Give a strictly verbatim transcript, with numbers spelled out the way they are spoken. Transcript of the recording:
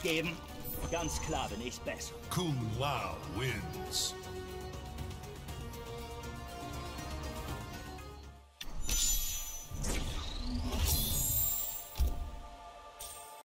geben? Ganz klar bin ich besser. Kung Lao wins.